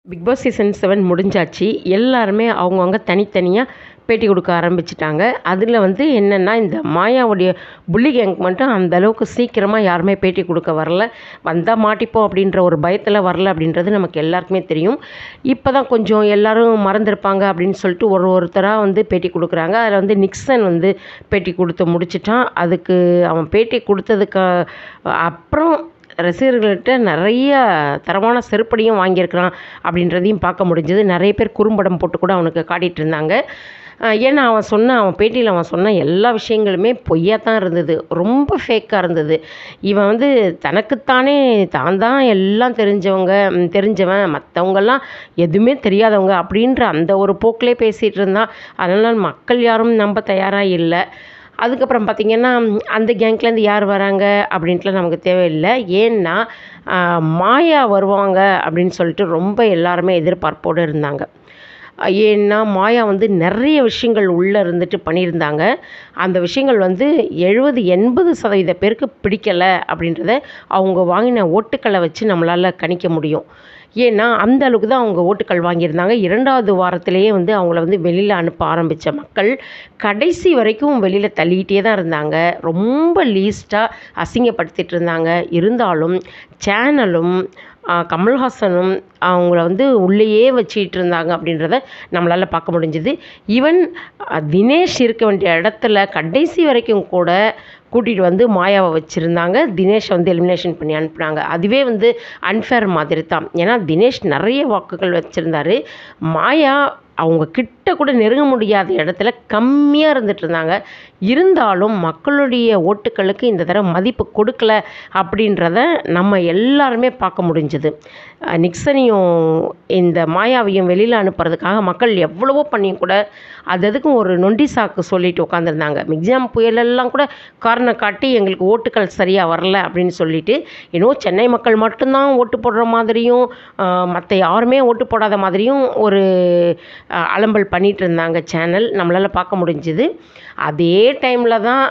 Big Boss season 7 முடிஞ்சாச்சு. எல்லாருமே அவங்கவங்க தனித்தனியாக பேட்டி கொடுக்க ஆரம்பிச்சுட்டாங்க. அதில் வந்து என்னென்னா, இந்த மாயாவுடைய புள்ளி கேங்க் மட்டும் அந்த அளவுக்கு சீக்கிரமாக யாருமே பேட்டி கொடுக்க வரல. வந்தால் மாட்டிப்போம் அப்படின்ற ஒரு பயத்தில் வரல அப்படின்றது நமக்கு எல்லாருக்குமே தெரியும். இப்போ தான் கொஞ்சம் எல்லோரும் மறந்துருப்பாங்க அப்படின்னு சொல்லிட்டு ஒருத்தராக வந்து பேட்டி கொடுக்குறாங்க. அதில் வந்து நிக்சன் வந்து பேட்டி கொடுத்து முடிச்சிட்டான். அதுக்கு அவன் பேட்டி கொடுத்ததுக்கு அப்புறம் ரசிகர்கள்கிட்ட நிறைய தரமான செருப்படியும் வாங்கியிருக்கிறான் அப்படின்றதையும் பார்க்க முடிஞ்சது. நிறைய பேர் குறும்படம் போட்டு கூட அவனுக்கு காட்டிகிட்டு இருந்தாங்க. ஏன்னா அவன் பேட்டியில் சொன்ன எல்லா விஷயங்களுமே பொய்யாக தான் இருந்தது. ரொம்ப ஃபேக்காக இருந்தது. இவன் வந்து தனக்குத்தானே தான் தான் எல்லாம் தெரிஞ்சவன், மற்றவங்கெல்லாம் எதுவுமே தெரியாதவங்க அப்படின்ற அந்த ஒரு போக்கிலே பேசிகிட்டு இருந்தான். அதனால் மக்கள் யாரும் நம்ப தயாராக இல்லை. அதுக்கப்புறம் பார்த்திங்கன்னா, அந்த கேங்க்லேருந்து யார் வராங்க அப்படின்ட்டுலாம் நமக்கு தேவையில்லை. ஏன்னா மாயா வருவாங்க அப்படின்னு சொல்லிட்டு ரொம்ப எல்லாருமே எதிர்பார்ப்போடு இருந்தாங்க. ஏன்னா மாயா வந்து நிறைய விஷயங்கள் உள்ளே இருந்துட்டு பண்ணியிருந்தாங்க. அந்த விஷயங்கள் வந்து 70-80% பேருக்கு பிடிக்கலை அப்படின்றத அவங்க வாங்கின ஓட்டுக்களை வச்சு நம்மளால் கணிக்க முடியும். ஏன்னா அந்த அளவுக்கு தான் அவங்க ஓட்டுக்கள் வாங்கியிருந்தாங்க. 2வது வாரத்திலேயே வந்து அவங்கள வந்து வெளியில் அனுப்ப ஆரம்பித்த மக்கள் கடைசி வரைக்கும் வெளியில் தள்ளிக்கிட்டே தான் இருந்தாங்க. ரொம்ப லீஸ்ட்டாக அசிங்கப்படுத்திட்டு இருந்தாங்க. இருந்தாலும் சேனலும் கமல்ஹாசனும் அவங்கள வந்து உள்ளேயே வச்சிட்டு இருந்தாங்க அப்படின்றத நம்மளால் பார்க்க முடிஞ்சுது. ஈவன் தினேஷ் இருக்க வேண்டிய இடத்துல கடைசி வரைக்கும் கூட கூட்டிகிட்டு வந்து மாயாவை வச்சுருந்தாங்க. தினேஷை வந்து எலிமினேஷன் பண்ணி அனுப்புனாங்க. அதுவே வந்து அன்ஃபேர் மாதிரி தான். ஏன்னா தினேஷ் நிறைய வாக்குகள் வச்சுருந்தாரு. மாயா அவங்க கிட்ட கூட நெருங்க முடியாத இடத்துல கம்மியாக இருந்துட்டு இருந்தாங்க. இருந்தாலும் மக்களுடைய ஓட்டுக்களுக்கு இந்த தடவை மதிப்பு கொடுக்கல அப்படின்றத நம்ம எல்லாருமே பார்க்க முடிஞ்சுது. நிக்சனையும் இந்த மாயாவையும் வெளியில் அனுப்புறதுக்காக மக்கள் எவ்வளவோ பண்ணியும் கூட அதுக்கும் ஒரு நொண்டி சாக்கு சொல்லிட்டு உட்காந்துருந்தாங்க. மிக்ஜாம் புயலெல்லாம் கூட காரணம் காட்டி எங்களுக்கு ஓட்டுக்கள் சரியாக வரல அப்படின்னு சொல்லிட்டு இன்னும் சென்னை மக்கள் மட்டும்தான் ஓட்டு போடுற மாதிரியும் மற்ற யாருமே ஓட்டு போடாத மாதிரியும் ஒரு அலம்பல் பண்ணிகிட்டு இருந்தாங்க சேனல். நம்மளால் பார்க்க முடிஞ்சுது. அதே டைமில் தான்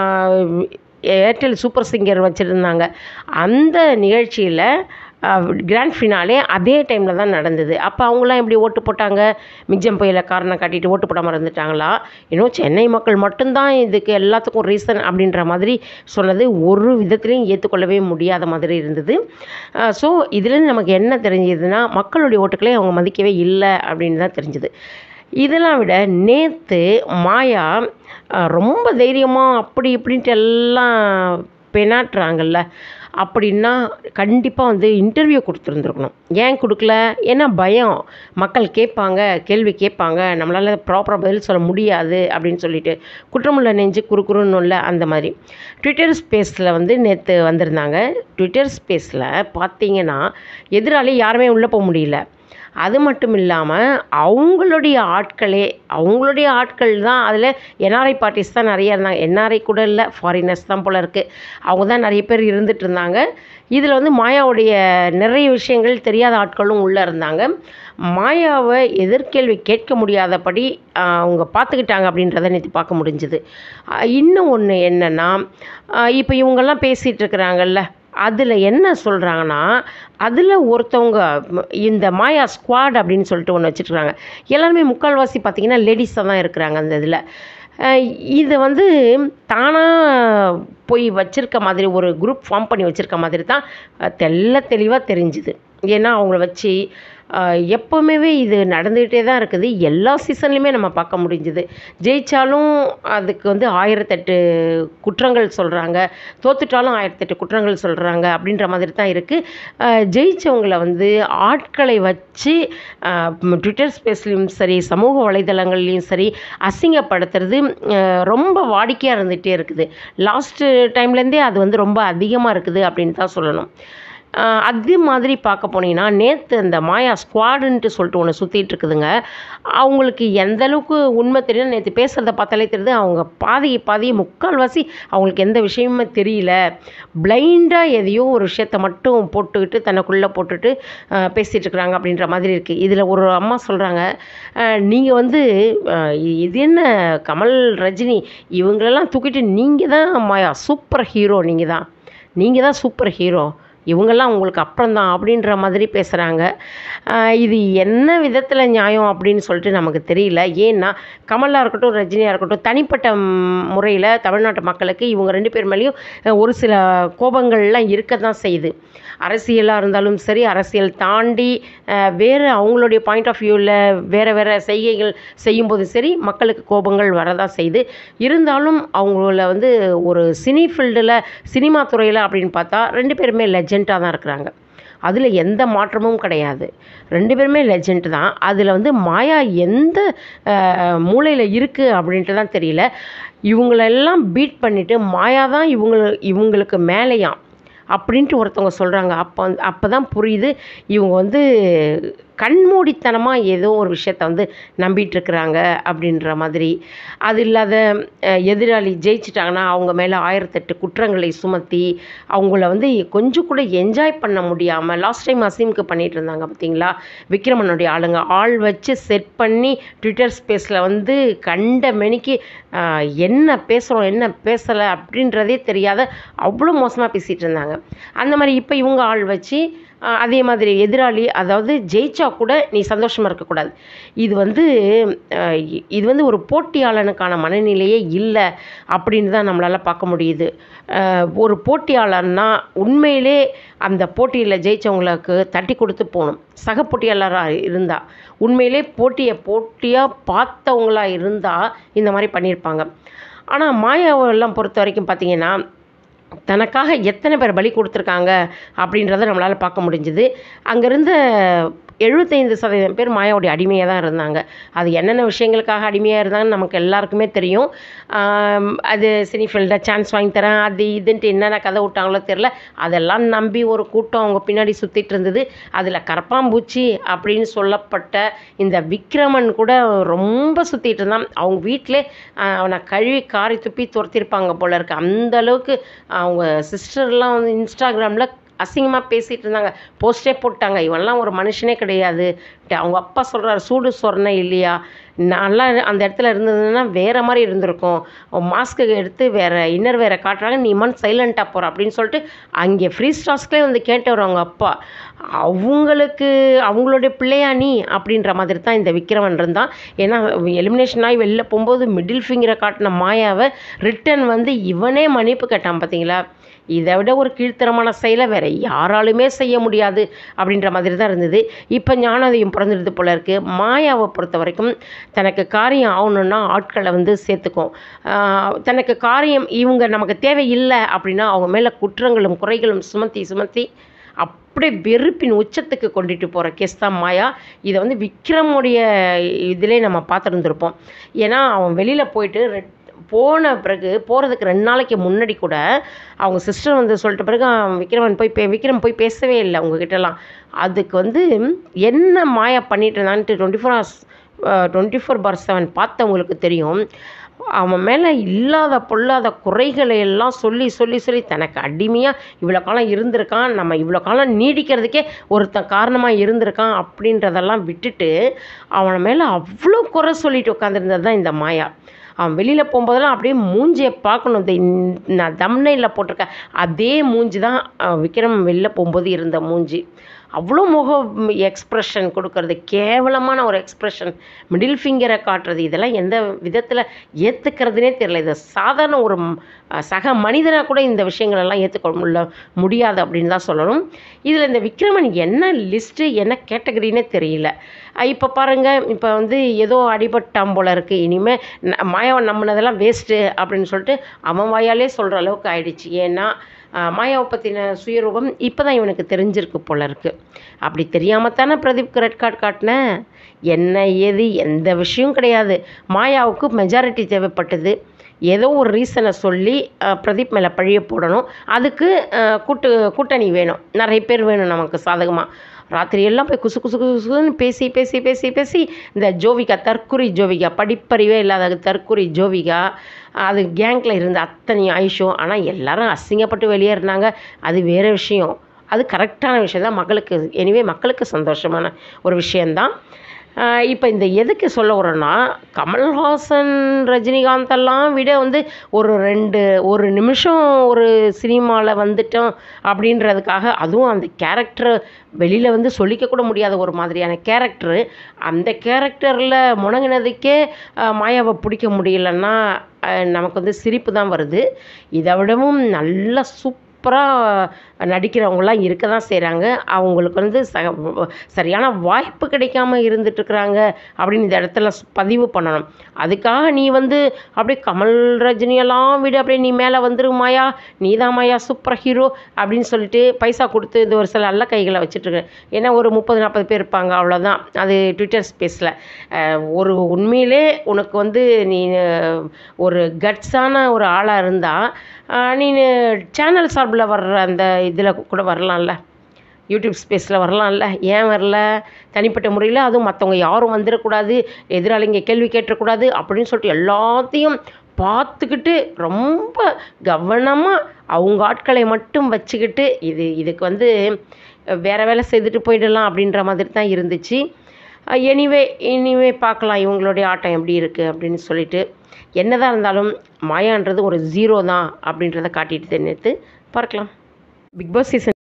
ஏர்டெல் சூப்பர் சிங்கர் வச்சுருந்தாங்க. அந்த நிகழ்ச்சியில் கிராண்ட் ஃபினாலே அதே டைமில் தான் நடந்தது. அப்போ அவங்களாம் எப்படி ஓட்டு போட்டாங்க? மிக்ஜாம் புயலை காரணம் காட்டிட்டு ஓட்டு போடாமல் இருந்துட்டாங்களா? இன்னும் சென்னை மக்கள் மட்டும்தான் இதுக்கு எல்லாத்துக்கும் ரீசன் அப்படின்ற மாதிரி சொன்னது ஒரு விதத்துலேயும் ஏற்றுக்கொள்ளவே முடியாத மாதிரி இருந்தது. ஸோ இதுலேருந்து நமக்கு என்ன தெரிஞ்சதுன்னா, மக்களுடைய ஓட்டுக்களை அவங்க மதிக்கவே இல்லை அப்படின்னு தான் தெரிஞ்சுது. இதெல்லாம் விட நேற்று மாயா ரொம்ப தைரியமாக அப்படி இப்படின்ட்டு எல்லாம் பெனாட்டுறாங்கல்ல, அப்படின்னா கண்டிப்பாக வந்து இன்டர்வியூ கொடுத்துருந்துருக்கணும். ஏன் கொடுக்கல? ஏன்னா பயம். மக்கள் கேட்பாங்க, கேள்வி கேட்பாங்க, நம்மளால் ப்ராப்பராக பதில் சொல்ல முடியாது அப்படின்னு சொல்லிட்டு குற்றமுள்ள நெஞ்சு குறுக்குறுன்னுல்ல அந்த மாதிரி. ட்விட்டர் ஸ்பேஸில் வந்து நேற்று வந்திருந்தாங்க. ட்விட்டர் ஸ்பேஸில் பார்த்தீங்கன்னா எதிராளி யாருமே உள்ளே போக முடியல. அது மட்டும் இல்லாமல் அவங்களுடைய ஆட்கள் தான் அதில் என்ஆர்ஐ பார்ட்டிஸ் தான் நிறைய இருந்தாங்க. என்ஆர்ஐ கூட இல்லை, ஃபாரினர்ஸ் தான் போல் இருக்குது. அவங்க தான் நிறைய பேர் இருந்துகிட்டு இருந்தாங்க. இதில் வந்து மாயாவுடைய நிறைய விஷயங்கள் தெரியாத ஆட்களும் உள்ளே இருந்தாங்க. மாயாவை எதிர்கேள்வி கேட்க முடியாதபடி அவங்க பார்த்துக்கிட்டாங்க அப்படின்றத நேற்று பார்க்க முடிஞ்சுது. இன்னும் ஒன்று என்னென்னா, இப்போ இவங்கெல்லாம் பேசிகிட்டு இருக்கிறாங்கல்ல, அதில் என்ன சொல்கிறாங்கன்னா, அதில் ஒருத்தவங்க இந்த மாயா ஸ்குவாட் அப்படின்னு சொல்லிட்டு ஒன்று வச்சுருக்காங்க. எல்லாருமே முக்கால்வாசி பார்த்திங்கன்னா லேடிஸாக தான் இருக்கிறாங்க அந்த இதில். இதை வந்து தானாக போய் வச்சுருக்க மாதிரி ஒரு குரூப் ஃபார்ம் பண்ணி வச்சுருக்க மாதிரி தான் தெளிவாக தெரிஞ்சுது. ஏன்னா அவங்கள வச்சு எப்போவுமே இது நடந்துக்கிட்டே தான் இருக்குது. எல்லா சீசன்லையுமே நம்ம பார்க்க முடிஞ்சுது. ஜெயித்தாலும் அதுக்கு வந்து 1008 குற்றங்கள் சொல்கிறாங்க, தோத்துட்டாலும் 1008 குற்றங்கள் சொல்கிறாங்க அப்படின்ற மாதிரி தான் இருக்குது. ஜெயித்தவங்களை வந்து ஆட்களை வச்சு ட்விட்டர் ஸ்பேஸ்லேயும் சரி, சமூக வலைதளங்கள்லேயும் சரி அசிங்கப்படுத்துறது ரொம்ப வாடிக்கையாக இருந்துகிட்டே இருக்குது. லாஸ்ட்டு டைம்லேருந்தே அது வந்து ரொம்ப அதிகமாக இருக்குது அப்படின்னு தான் சொல்லணும். அது மாதிரி பார்க்க போனீங்கன்னா, நேற்று அந்த மாயா ஸ்குவாடுன்ட்டு சொல்லிட்டு ஒன்று சுற்றிட்டு இருக்குதுங்க. அவங்களுக்கு எந்த அளவுக்கு உண்மை தெரியும், நேற்று பேசுகிறத பார்த்தாலே தெரியுது. அவங்க பாதி முக்கால்வாசி அவங்களுக்கு எந்த விஷயமுமே தெரியல. பிளைண்டாக எதையோ ஒரு விஷயத்த மட்டும் போட்டுக்கிட்டு தனக்குள்ளே போட்டுட்டு பேசிகிட்டு இருக்கிறாங்க அப்படின்ற மாதிரி இருக்குது. இதில் ஒரு அம்மா சொல்கிறாங்க, நீங்கள் வந்து இது என்ன கமல், ரஜினி இவங்களெல்லாம் தூக்கிட்டு நீங்கள் தான் மாயா சூப்பர் ஹீரோ, நீங்கள் தான் சூப்பர் ஹீரோ, இவங்கெல்லாம் உங்களுக்கு அப்புறம் தான் அப்படின்ற மாதிரி பேசுகிறாங்க. இது என்ன விதத்தில் நியாயம் அப்படின்னு சொல்லிட்டு நமக்கு தெரியல. ஏன்னா கமலா இருக்கட்டும், ரஜினியாக இருக்கட்டும், தனிப்பட்ட முறையில் தமிழ்நாட்டு மக்களுக்கு இவங்க 2 பேர் மேலேயும் ஒரு சில கோபங்கள்லாம் இருக்க தான் செய்யுது. அரசியலாக இருந்தாலும் சரி, அரசியல் தாண்டி வேறு அவங்களுடைய பாயிண்ட் ஆஃப் வியூவில் வேறு செய்கைகள் செய்யும்போது சரி, மக்களுக்கு கோபங்கள் வரதான் செய்யுது. இருந்தாலும் அவங்கள வந்து ஒரு சினிமா துறையில் அப்படின்னு பார்த்தா 2 பேருமே லெஜெண்டாக தான் இருக்கிறாங்க. அதில் எந்த மாற்றமும் கிடையாது. 2 பேருமே லெஜெண்ட் தான். அதில் வந்து மாயா எந்த மூலையில் இருக்குது அப்படின்ட்டு தான் தெரியல. இவங்களெல்லாம் பீட் பண்ணிவிட்டு மாயா தான் இவங்களுக்கு மேலேயாம் அப்படின்ட்டு ஒருத்தவங்க சொல்கிறாங்க. அப்போ தான் புரியுது இவங்க வந்து கண்மூடித்தனமாக ஏதோ ஒரு விஷயத்த வந்து நம்பிட்டுருக்குறாங்க அப்படின்ற மாதிரி. அது இல்லாத எதிராளி ஜெயிச்சிட்டாங்கன்னா அவங்க மேலே 1008 குற்றங்களை சுமத்தி அவங்கள வந்து கொஞ்சம் கூட என்ஜாய் பண்ண முடியாமல் லாஸ்ட் டைம் அசீமுக்கு பண்ணிகிட்டு இருந்தாங்க பார்த்தீங்களா. விக்ரமனுடைய ஆள் வச்சு செட் பண்ணி ட்விட்டர் ஸ்பேஸில் வந்து கண்ட மெனிக்கு என்ன பேசுகிறோம் என்ன பேசலை அப்படின்றதே தெரியாத அவ்வளோ மோசமாக பேசிகிட்டு இருந்தாங்க. அந்த மாதிரி இப்போ இவங்க ஆள் வச்சு அதே மாதிரி எதிராளி அதாவது ஜெயிச்சா கூட நீ சந்தோஷமாக இருக்கக்கூடாது. இது வந்து ஒரு போட்டியாளனுக்கான மனநிலையே இல்லை அப்படின்னு தான் நம்மளால் பார்க்க முடியுது. ஒரு போட்டியாளர்னா உண்மையிலே அந்த போட்டியில் ஜெயித்தவங்களுக்கு தட்டி கொடுத்து போகணும். சக போட்டியாளராக இருந்தால் உண்மையிலே போட்டியாக பார்த்தவங்களாக இருந்தால் இந்த மாதிரி பண்ணியிருப்பாங்க. ஆனால் மாயாவெல்லாம் பொறுத்த வரைக்கும் பார்த்திங்கன்னா தனக்காக எத்தனை பேர் பலி கொடுத்துருக்காங்க அப்படின்றத நம்மளால் பார்க்க முடிஞ்சுது. அங்கேருந்த 75% பேர் மாயாவுடைய அடிமையாக தான் இருந்தாங்க. அது என்னென்ன விஷயங்களுக்காக அடிமையாக இருந்தாங்கன்னு நமக்கு எல்லாருக்குமே தெரியும். அது சினிஃபீல்டில் சான்ஸ் வாங்கி தரேன் அது இதுன்ட்டு என்னென்ன கதை விட்டாங்களோ தெரில. அதெல்லாம் நம்பி ஒரு கூட்டம் அவங்க பின்னாடி சுற்றிட்டு இருந்தது. அதில் கரப்பாம்பூச்சி அப்படின்னு சொல்லப்பட்ட இந்த விக்ரமன் கூட ரொம்ப சுற்றிட்டு இருந்தான். அவங்க வீட்டிலே அவனை கழுவி காரி துப்பி துரத்திருப்பாங்க போல இருக்குது. அந்தளவுக்கு அவங்க சிஸ்டர்லாம் வந்து இன்ஸ்டாகிராமில் அசிங்கமாக பேசிகிட்டு இருந்தாங்க. போஸ்டே போட்டாங்க, இவன்லாம் ஒரு மனுஷனே கிடையாது. அவங்க அப்பா சொல்கிறார், சூடு சொரணை இல்லையா, நல்லா அந்த இடத்துல இருந்ததுன்னா வேறு மாதிரி இருந்திருக்கும். மாஸ்க்கு எடுத்து இன்னர் வேறு காட்டுறாங்க, நீ மண் சைலண்ட்டாக போகிற அப்படின்னு சொல்லிட்டு அங்கே ஃப்ரீ ஸ்டாஸ்க்லேயே வந்து கேட்டவர் அவங்க அப்பா. அவங்களுடைய பிள்ளையா நீ அப்படின்ற மாதிரி தான் இந்த விக்ரமன் இருந்தான். ஏன்னா எலிமினேஷன் ஆகி வெளில போகும்போது மிடில் ஃபிங்கரை காட்டின மாயாவை ரிட்டன் வந்து இவனே மன்னிப்பு கேட்டான் பார்த்தீங்களா. இதை விட ஒரு கீழ்த்தரமான செயலை வேறு யாராலுமே செய்ய முடியாது அப்படின்ற மாதிரி தான் இருந்தது. இப்போ ஞானோதயம் பிறந்துடுது போல இருக்குது. மாயாவை பொறுத்த வரைக்கும் தனக்கு காரியம் ஆகணுன்னா ஆட்களை வந்து சேர்த்துக்கும். தனக்கு காரியம் இவங்க நமக்கு தேவையில்லை அப்படின்னா அவங்க மேலே குற்றங்களும் குறைகளும் சுமத்தி அப்படியே வெறுப்பின் உச்சத்துக்கு கொண்டுட்டு போகிற கேஸ் தான் மாயா. இதை வந்து விக்ரமுடைய இதிலே நம்ம பார்த்துருந்துருப்போம். ஏன்னா அவன் வெளியில் போயிட்டு போன பிறகு போகிறதுக்கு 2 நாளைக்கு முன்னாடி கூட அவங்க சிஸ்டர் வந்து சொல்லிட்ட பிறகு விக்ரம் போய் பேசவே இல்லை அவங்கக்கிட்டலாம். அதுக்கு வந்து என்ன மாயா பண்ணிட்டு இருந்தான்ட்டு 24/7 பார்த்தவங்களுக்கு தெரியும். அவன் மேலே இல்லாத பொல்லாத குறைகளை எல்லாம் சொல்லி தனக்கு அடிமையாக இவ்வளோ காலம் இருந்திருக்கான், நம்ம இவ்வளோ காலம் நீடிக்கிறதுக்கே ஒருத்தன் காரணமாக இருந்திருக்கான் அப்படின்றதெல்லாம் விட்டுட்டு அவனை மேலே அவ்வளோ குறை சொல்லிட்டு உட்காந்துருந்தது தான் இந்த மாயா. அவன் வெளியில் போகும்போதெல்லாம் அப்படியே மூஞ்சியை பார்க்கணும். நான் தம்ப்நெயிலில் போட்டிருக்கேன் அதே மூஞ்சி தான் விக்ரம் வெளில போகும்போது இருந்த மூஞ்சி. அவ்வளோ எக்ஸ்ப்ரெஷன் கொடுக்கறது, கேவலமான ஒரு எக்ஸ்ப்ரெஷன், மிடில் ஃபிங்கரை காட்டுறது, இதெல்லாம் எந்த விதத்தில் ஏற்றுக்கிறதுனே தெரியல. இது சாதாரண ஒரு சக மனிதனாக கூட இந்த விஷயங்களெல்லாம் ஏற்றுக்க முடியாது அப்படின்னு தான் சொல்லணும். இதில் இந்த விக்ரமன் என்ன லிஸ்ட்டு என்ன கேட்டகரினே தெரியல. இப்போ பாருங்கள், இப்போ வந்து ஏதோ அடிபட்டான் போல இருக்குது. இனிமேல் மாயாவை நம்பினதெல்லாம் வேஸ்ட்டு அப்படின்னு சொல்லிட்டு அவன் வாயாலே சொல்கிற அளவுக்கு ஆயிடுச்சு. ஏன்னா மாயாவை பற்றின சுயரூபம் இப்போ தான் இவனுக்கு தெரிஞ்சிருக்கு போல இருக்குது. அப்படி தெரியாமல் தானே பிரதீப்க்கு ரெட் கார்டு காட்டினேன். என்ன ஏது எந்த விஷயம் கிடையாது. மாயாவுக்கு மெஜாரிட்டி தேவைப்பட்டது. ஏதோ ஒரு ரீசனை சொல்லி பிரதீப் மேலே பழிய போடணும். அதுக்கு கூட்டணி வேணும், நிறைய பேர் வேணும் நமக்கு சாதகமாக. ராத்திரியெல்லாம் போய் குசுன்னு பேசி இந்த ஜோவிகா, தற்குறி ஜோவிகா, படிப்பறிவே இல்லாத தற்குறி ஜோவிகா, அது கேங்கில் இருந்த அத்தனை ஆயுஷும். ஆனால் எல்லாரும் அசிங்கப்பட்டு வெளியேறினாங்க, அது வேறு விஷயம். அது கரெக்டான விஷயம் தான், மக்களுக்கு சந்தோஷமான ஒரு விஷயந்தான். இப்போ இந்த எதுக்கு சொல்ல வரோன்னா, கமல்ஹாசன், ரஜினிகாந்தெல்லாம் விட வந்து ஒரு நிமிஷம் ஒரு சினிமாவில் வந்துட்டோம் அப்படின்றதுக்காக, அதுவும் அந்த கேரக்டரை வெளியில் வந்து சொல்லிக்க கூட முடியாத ஒரு மாதிரியான கேரக்டரு, அந்த கேரக்டரில் முணங்கினதுக்கே மாயாவை பிடிக்க முடியலன்னா நமக்கு வந்து சிரிப்பு தான் வருது. இதை விடவும் நல்லா சூப்பராக நடிக்கிறவங்களாம் இருக்க தான் செய்கிறாங்க. அவங்களுக்கு வந்து சரியான வாய்ப்பு கிடைக்காம இருந்துட்டுருக்குறாங்க அப்படின்னு இந்த இடத்துல பதிவு பண்ணணும். அதுக்காக நீ வந்து அப்படியே கமல், ரஜினியெல்லாம் விட அப்படியே நீ மேலே வந்துரு மாயா, நீ தான் மாயா சூப்பர் ஹீரோ அப்படின்னு சொல்லிட்டு பைசா கொடுத்து இது ஒரு சில நல்ல கைகளை வச்சுட்ருக்கு. ஏன்னா ஒரு 30-40 பேர் இருப்பாங்க, அவ்வளோதான். அது ட்விட்டர் ஸ்பேஸில் ஒரு உண்மையிலே உனக்கு வந்து நீ ஒரு கட்ஸான ஒரு ஆளாக இருந்தால் நீ சேனல் சார்பில் வர்ற அந்த இதில் கூட வரலாம்ல, யூடியூப் ஸ்பேஸில் வரலாம்ல. ஏன் வரல? தனிப்பட்ட முறையில் அதுவும் மற்றவங்க யாரும் வந்துடக்கூடாது, எதிராளிங்க கேள்வி கேட்டக்கூடாது அப்படின்னு சொல்லிட்டு எல்லாத்தையும் பார்த்துக்கிட்டு ரொம்ப கவனமாக அவங்க ஆட்களை மட்டும் வச்சுக்கிட்டு இதுக்கு வந்து வேறு வேலை செய்துட்டு போயிடலாம் அப்படின்ற மாதிரி தான் இருந்துச்சு. எனிவே பார்க்கலாம் இவங்களுடைய ஆட்டம் எப்படி இருக்குது அப்படின்னு சொல்லிட்டு. என்னதான் இருந்தாலும் மாயான்றது ஒரு 0 தான் அப்படின்றத காட்டிட்டு நேற்று பார்க்கலாம். Big Boss season